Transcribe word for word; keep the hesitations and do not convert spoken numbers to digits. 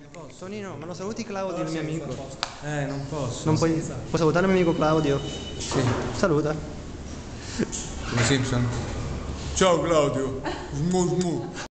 Tonino, ma lo saluti Claudio, il mio amico? Eh, non posso. Non puoi, puoi salutare il mio amico Claudio? Sì, Saluta. come Simpson. Ciao Claudio. Smu smu.